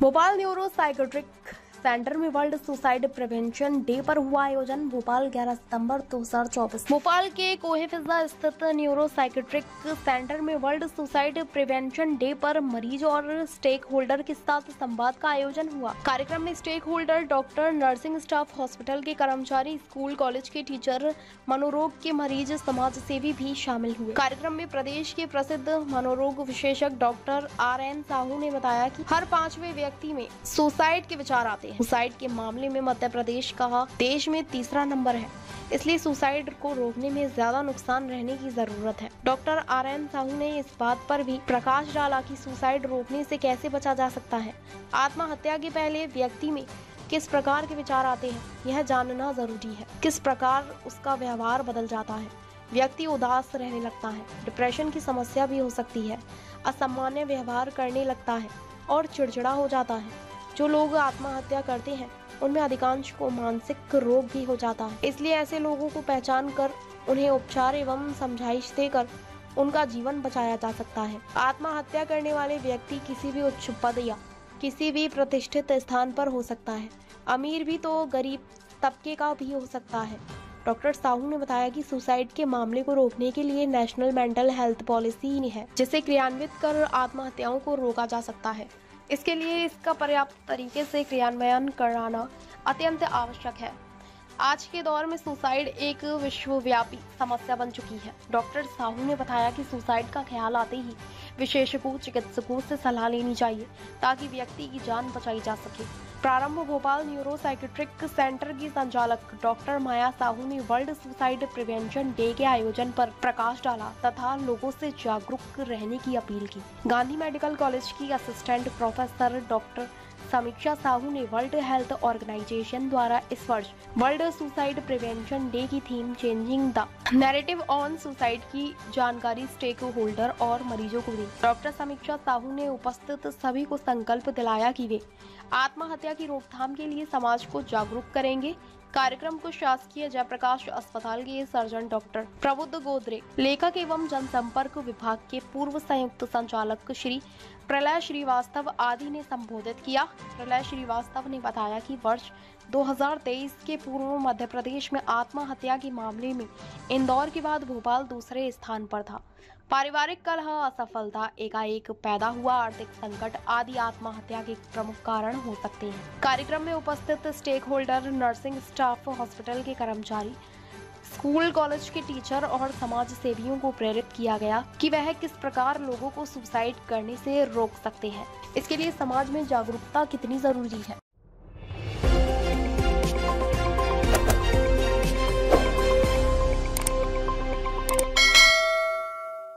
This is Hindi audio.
भोपाल न्यूरो साइकेट्रिक सेंटर में वर्ल्ड सुसाइड प्रिवेंशन डे पर हुआ आयोजन। भोपाल 11 सितंबर 2024। भोपाल के कोहेफिजा स्थित न्यूरो साइकेट्रिक सेंटर में वर्ल्ड सुसाइड प्रिवेंशन डे पर मरीज और स्टेक होल्डर के साथ संवाद का आयोजन हुआ। कार्यक्रम में stakeholder, doctor, nursing staff, hospital के कर्मचारी, स्कूल कॉलेज के टीचर, मनोरोग के मरीज, समाज सेवी भी शामिल हुए। कार्यक्रम में प्रदेश के प्रसिद्ध मनोरोग विशेषज्ञ डॉक्टर RN साहू ने बताया कि हर 5वें व्यक्ति में सुसाइड के विचार आते हैं। सुसाइड के मामले में मध्य प्रदेश का देश में तीसरा नंबर है, इसलिए सुसाइड को रोकने में ज्यादा नुकसान रहने की जरूरत है। डॉक्टर RN साहू ने इस बात पर भी प्रकाश डाला कि सुसाइड रोकने से कैसे बचा जा सकता है। आत्महत्या के पहले व्यक्ति में किस प्रकार के विचार आते हैं, यह जानना जरूरी है। किस प्रकार उसका व्यवहार बदल जाता है, व्यक्ति उदास रहने लगता है, डिप्रेशन की समस्या भी हो सकती है, असामान्य व्यवहार करने लगता है और चिड़चिड़ा हो जाता है। जो लोग आत्महत्या करते हैं उनमें अधिकांश को मानसिक रोग भी हो जाता है, इसलिए ऐसे लोगों को पहचान कर उन्हें उपचार एवं समझाइश देकर उनका जीवन बचाया जा सकता है। आत्महत्या करने वाले व्यक्ति किसी भी उच्च पद या किसी भी प्रतिष्ठित स्थान पर हो सकता है, अमीर भी तो गरीब तबके का भी हो सकता है। डॉक्टर साहू ने बताया कि सुसाइड के मामले को रोकने के लिए नेशनल मेंटल हेल्थ पॉलिसी है, जिसे क्रियान्वित कर आत्महत्याओं को रोका जा सकता है। इसके लिए इसका पर्याप्त तरीके से क्रियान्वयन कराना अत्यंत आवश्यक है। आज के दौर में सुसाइड एक विश्वव्यापी समस्या बन चुकी है। डॉक्टर साहू ने बताया कि सुसाइड का ख्याल आते ही विशेषज्ञों, चिकित्सकों से सलाह लेनी चाहिए ताकि व्यक्ति की जान बचाई जा सके। प्रारंभ भोपाल न्यूरो साइकेट्रिक सेंटर की संचालक डॉक्टर माया साहू ने वर्ल्ड सुसाइड प्रिवेंशन डे के आयोजन पर प्रकाश डाला तथा लोगों से जागरूक रहने की अपील की। गांधी मेडिकल कॉलेज की assistant professor doctor Sameeksha Sahu ने वर्ल्ड हेल्थ ऑर्गेनाइजेशन द्वारा इस वर्ष वर्ल्ड सुसाइड प्रिवेंशन डे की theme changing the narrative on suicide की जानकारी स्टेक होल्डर और मरीजों को दी। डॉक्टर समीक्षा साहू ने उपस्थित सभी को संकल्प दिलाया कि वे आत्महत्या की रोकथाम के लिए समाज को जागरूक करेंगे। कार्यक्रम को शासकीय जयप्रकाश अस्पताल के सर्जन डॉक्टर प्रबुद्ध गोदरे, लेखक एवं जनसंपर्क विभाग के पूर्व संयुक्त संचालक श्री प्रलय श्रीवास्तव आदि ने संबोधित किया। प्रलय श्रीवास्तव ने बताया कि वर्ष 2023 के पूर्व मध्य प्रदेश में आत्महत्या के मामले में इंदौर के बाद भोपाल दूसरे स्थान पर था। पारिवारिक कलह, असफलता, एकाएक पैदा हुआ आर्थिक संकट आदि आत्महत्या के प्रमुख कारण हो सकते हैं। कार्यक्रम में उपस्थित stakeholder, nursing staff, hospital के कर्मचारी, स्कूल कॉलेज के टीचर और समाज सेवियों को प्रेरित किया गया कि वह किस प्रकार लोगों को सुसाइड करने से रोक सकते हैं। इसके लिए समाज में जागरूकता कितनी जरूरी है।